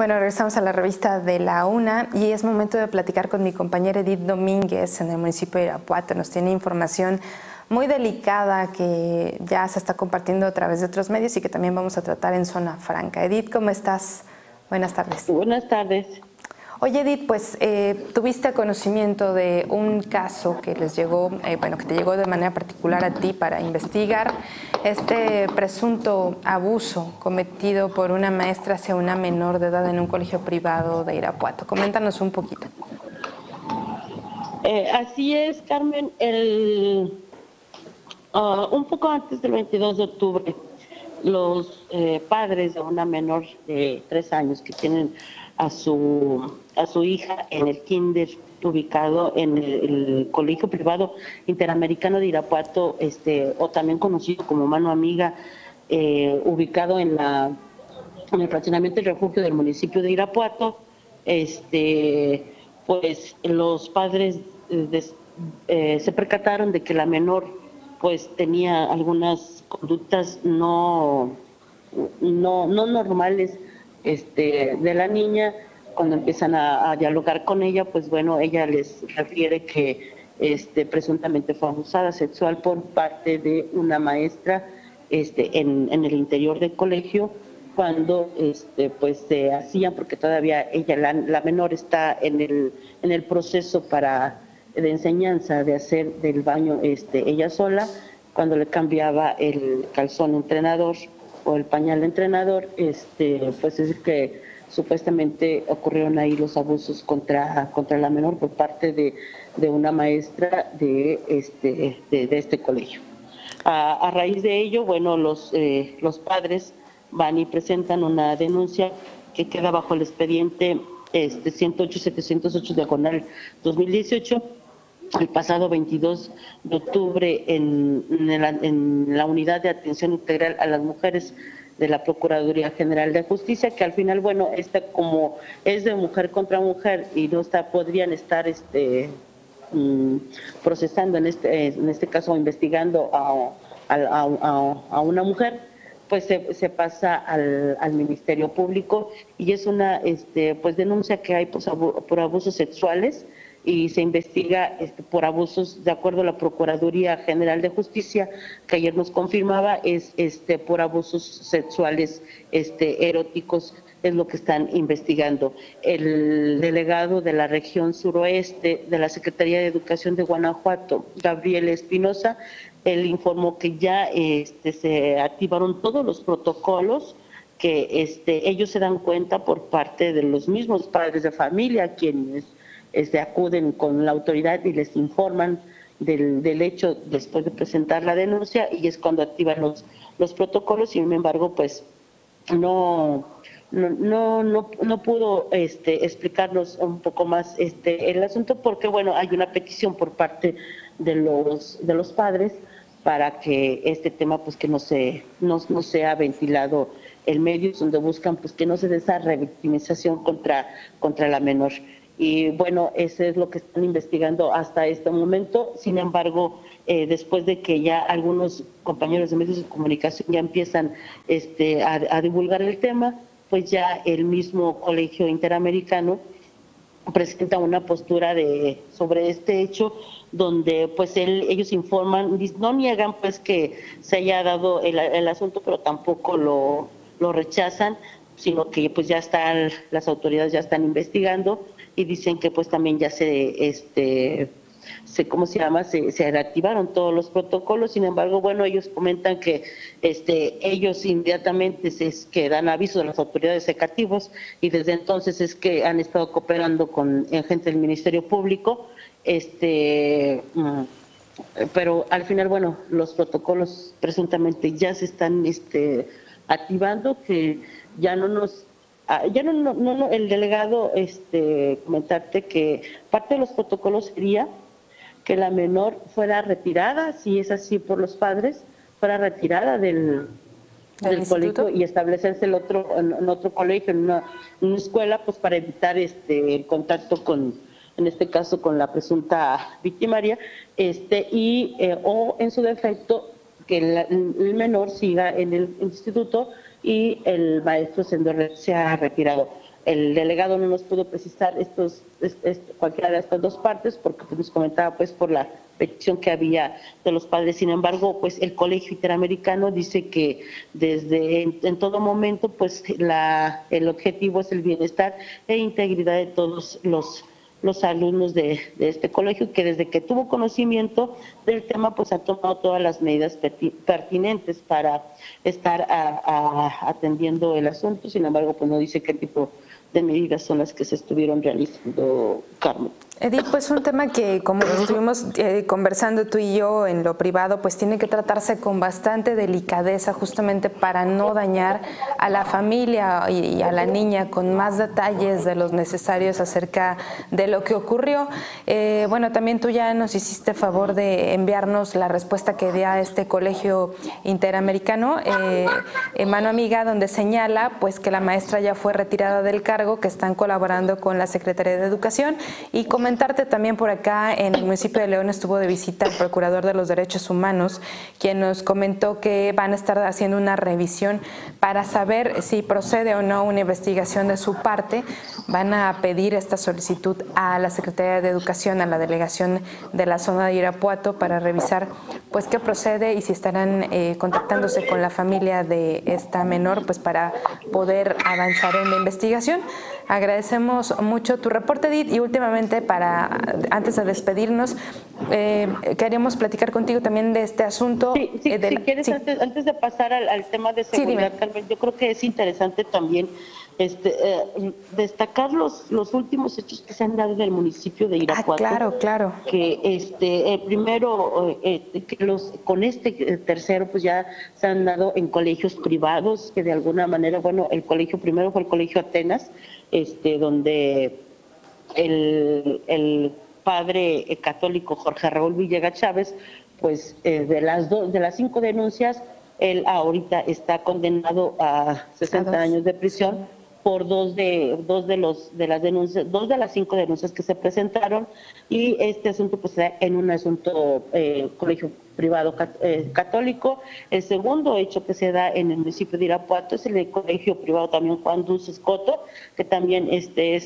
Bueno, regresamos a la revista de la UNA y es momento de platicar con mi compañera Edith Domínguez en el municipio de Irapuato. Nos tiene información muy delicada que ya se está compartiendo a través de otros medios y que también vamos a tratar en Zona Franca. Edith, ¿cómo estás? Buenas tardes. Buenas tardes. Oye, Edith, pues tuviste conocimiento de un caso que les llegó, que te llegó de manera particular a ti para investigar este presunto abuso cometido por una maestra hacia una menor de edad en un colegio privado de Irapuato. Coméntanos un poquito. Así es, Carmen. Un poco antes del 22 de octubre, los padres de una menor de 3 años que tienen a su hija en el kinder ubicado en el Colegio Privado Interamericano de Irapuato, o también conocido como Mano Amiga, ubicado en el fraccionamiento y refugio del municipio de Irapuato. Pues los padres se percataron de que la menor pues tenía algunas conductas no normales de la niña. Cuando empiezan a dialogar con ella, pues bueno, ella les refiere que presuntamente fue abusada sexual por parte de una maestra en el interior del colegio, cuando pues se hacían, porque todavía ella, la menor, está en el proceso de enseñanza de hacer del baño ella sola, cuando le cambiaba el calzón entrenador o el pañal entrenador, pues es que supuestamente ocurrieron ahí los abusos contra la menor por parte de una maestra de este colegio. A raíz de ello, bueno, los padres van y presentan una denuncia que queda bajo el expediente 108-708/2018, el pasado 22 de octubre en la Unidad de Atención Integral a las Mujeres de la Procuraduría General de Justicia, que al final, bueno, como es de mujer contra mujer y no podrían estar procesando en este caso, investigando a una mujer, pues se pasa al Ministerio Público, y es una pues denuncia que hay por abusos sexuales, y se investiga por abusos, de acuerdo a la Procuraduría General de Justicia, que ayer nos confirmaba, es por abusos sexuales eróticos, es lo que están investigando. El delegado de la región suroeste de la Secretaría de Educación de Guanajuato, Gabriel Espinosa, él informó que ya se activaron todos los protocolos, que ellos se dan cuenta por parte de los mismos padres de familia, quienes acuden con la autoridad y les informan del hecho después de presentar la denuncia, y es cuando activan los protocolos. Sin embargo, pues no pudo explicarnos un poco más el asunto, porque bueno, hay una petición por parte de los padres para que este tema pues que no sea ventilado en medios, donde buscan pues que no se dé esa revictimización contra la menor. Y bueno, eso es lo que están investigando hasta este momento. Sin embargo, después de que ya algunos compañeros de medios de comunicación ya empiezan a divulgar el tema, pues ya el mismo Colegio Interamericano presenta una postura sobre este hecho, donde pues ellos informan, no niegan pues que se haya dado el asunto, pero tampoco lo rechazan, sino que pues ya las autoridades ya están investigando, y dicen que pues también ya se reactivaron todos los protocolos. Sin embargo, bueno, ellos comentan que ellos inmediatamente que dan aviso a las autoridades educativas, y desde entonces es que han estado cooperando con gente del Ministerio Público, pero al final, bueno, los protocolos presuntamente ya se están activando, que ya no el delegado comentarte que parte de los protocolos sería que la menor fuera retirada, si es así por los padres, fuera retirada del colegio y establecerse en otro colegio, en una escuela, pues para evitar el contacto en este caso con la presunta victimaria, o en su defecto que el menor siga en el instituto, y el maestro se ha retirado. El delegado no nos pudo precisar cualquiera de estas dos partes porque pues, nos comentaba pues por la petición que había de los padres. Sin embargo, pues el Colegio Interamericano dice que desde en todo momento pues el objetivo es el bienestar e integridad de todos los alumnos de este colegio, que desde que tuvo conocimiento del tema pues ha tomado todas las medidas pertinentes para estar atendiendo el asunto. Sin embargo, pues no dice qué tipo de medidas son las que se estuvieron realizando, Carmen. Edith, pues un tema que como estuvimos conversando tú y yo en lo privado, pues tiene que tratarse con bastante delicadeza justamente para no dañar a la familia y a la niña con más detalles de los necesarios acerca de lo que ocurrió. Bueno, también tú ya nos hiciste favor de enviarnos la respuesta que dio a este Colegio Interamericano, Mano Amiga, donde señala pues que la maestra ya fue retirada del cargo, que están colaborando con la Secretaría de Educación. Y comentarte también por acá, en el municipio de León estuvo de visita el Procurador de los Derechos Humanos, quien nos comentó que van a estar haciendo una revisión para saber si procede o no una investigación de su parte. Van a pedir esta solicitud a la Secretaría de Educación, a la delegación de la zona de Irapuato, para revisar pues qué procede y si estarán contactándose con la familia de esta menor pues para poder avanzar en la investigación. Agradecemos mucho tu reporte, Edith, y últimamente, antes de despedirnos, queríamos platicar contigo también de este asunto. Sí, si quieres, sí. Antes de pasar al tema de seguridad, sí, Carmen, yo creo que es interesante también destacar los últimos hechos que se han dado en el municipio de Irapuato. Claro. Que primero, con este tercero, pues ya se han dado en colegios privados, que de alguna manera, bueno, el colegio primero fue el Colegio Atenas, donde el padre católico Jorge Raúl Villegas Chávez, pues de las 5 denuncias, él ahorita está condenado a 60 años de prisión por dos de las 5 denuncias que se presentaron, y este asunto pues en un asunto colegio privado católico. El segundo hecho que se da en el municipio de Irapuato es el colegio privado también Juan Dulces Coto, que también es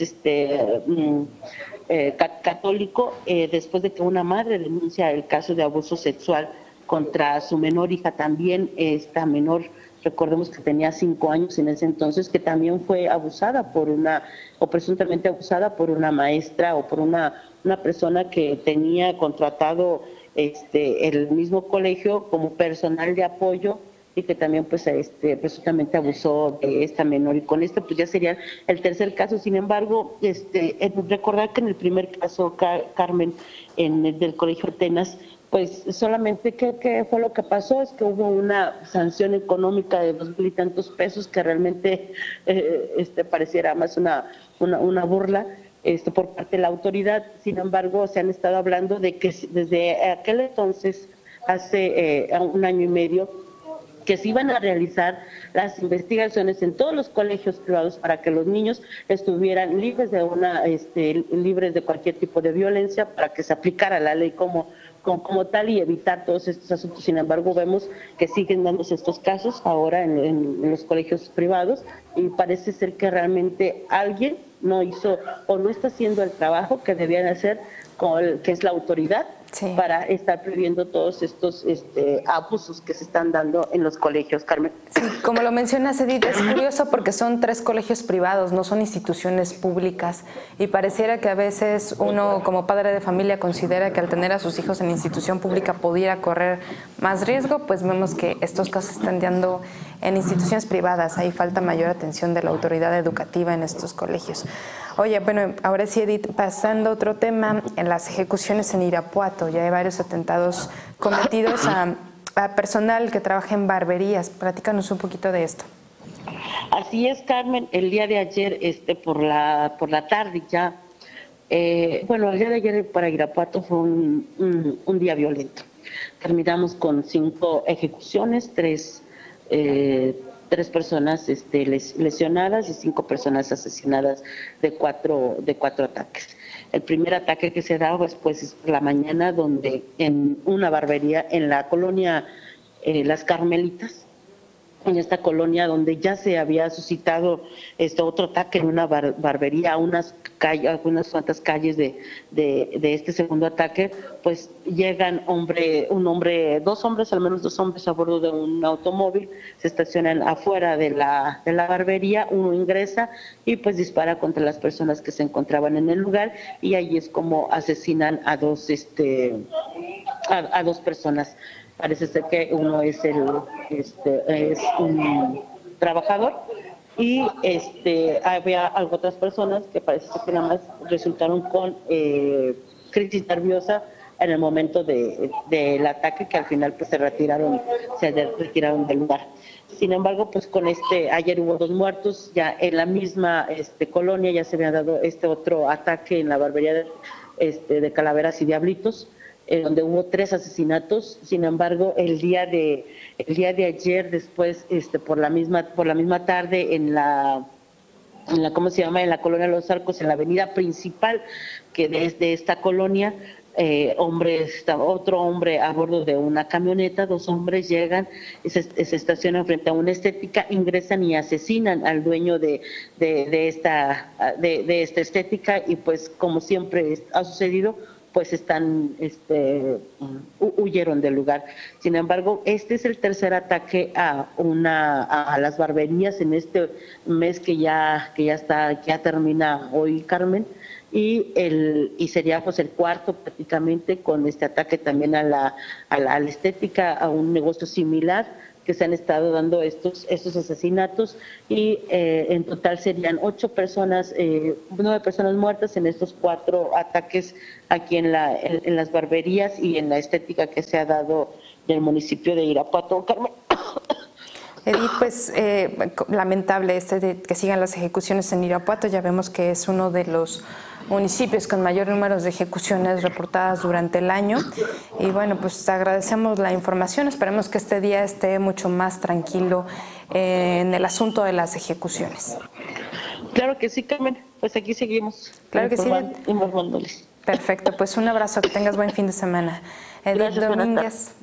católico, después de que una madre denuncia el caso de abuso sexual contra su menor hija. También esta menor, recordemos que tenía 5 años en ese entonces, que también fue abusada o presuntamente abusada por una maestra o por una persona que tenía contratado el mismo colegio como personal de apoyo, y que también pues presuntamente abusó de esta menor. Y con esto pues ya sería el tercer caso. Sin embargo, recordar que en el primer caso, Carmen, del Colegio Atenas, pues solamente ¿qué fue lo que pasó? Es que hubo una sanción económica de 2,000 y tantos pesos, que realmente pareciera más una burla por parte de la autoridad. Sin embargo, se han estado hablando de que desde aquel entonces, hace 1 año y medio, que se iban a realizar las investigaciones en todos los colegios privados para que los niños estuvieran libres de cualquier tipo de violencia, para que se aplicara la ley como tal y evitar todos estos asuntos. Sin embargo, vemos que siguen dándose estos casos ahora en los colegios privados, y parece ser que realmente alguien no hizo o no está haciendo el trabajo que debían hacer, que es la autoridad, sí, para estar previendo todos estos abusos que se están dando en los colegios, Carmen. Sí, como lo mencionas, Edith, es curioso porque son 3 colegios privados, no son instituciones públicas, y pareciera que a veces uno como padre de familia considera que al tener a sus hijos en institución pública pudiera correr más riesgo. Pues vemos que estos casos se están dando en instituciones privadas. Ahí falta mayor atención de la autoridad educativa en estos colegios. Oye, bueno, ahora sí, Edith, pasando a otro tema, en las ejecuciones en Irapuato ya hay varios atentados cometidos a personal que trabaja en barberías. Platícanos un poquito de esto. Así es, Carmen. El día de ayer, por la tarde ya, el día de ayer para Irapuato fue un día violento. Terminamos con 5 ejecuciones, 3 personas lesionadas y 5 personas asesinadas de 4 ataques. El primer ataque que se da después es por la mañana, donde en una barbería en la colonia Las Carmelitas, en esta colonia donde ya se había suscitado otro ataque en una barbería, a unas cuantas calles de este segundo ataque, pues llegan dos hombres, al menos dos hombres a bordo de un automóvil, se estacionan afuera de la barbería, uno ingresa y pues dispara contra las personas que se encontraban en el lugar, y ahí es como asesinan a dos personas. Parece ser que uno es un trabajador, y había otras personas que parece que nada más resultaron con crisis nerviosa en el momento del ataque, que al final pues se retiraron del lugar. Sin embargo, pues ayer hubo 2 muertos, ya en la misma colonia ya se había dado otro ataque en la barbería de Calaveras y Diablitos, donde hubo 3 asesinatos. Sin embargo, el día de ayer, después, por la misma tarde, en la ¿cómo se llama?, en la colonia Los Arcos, en la avenida principal que desde esta colonia, otro hombre a bordo de una camioneta, 2 hombres llegan, se estacionan frente a una estética, ingresan y asesinan al dueño de esta estética, y pues como siempre ha sucedido, pues huyeron del lugar. Sin embargo, este es el tercer ataque a las barberías en este mes que ya termina hoy, Carmen, y sería pues el cuarto prácticamente, con este ataque también a la estética, a un negocio similar, que se han estado dando estos asesinatos, y en total serían 9 personas muertas en estos 4 ataques aquí en las barberías y en la estética que se ha dado en el municipio de Irapuato, Carmen. Edith, pues lamentable que sigan las ejecuciones en Irapuato. Ya vemos que es uno de los municipios con mayor número de ejecuciones reportadas durante el año. Y bueno, pues agradecemos la información. Esperemos que este día esté mucho más tranquilo en el asunto de las ejecuciones. Claro que sí, Carmen. Pues aquí seguimos. Claro que sí. Informándoles. Perfecto. Pues un abrazo. Que tengas buen fin de semana. Edith Domínguez.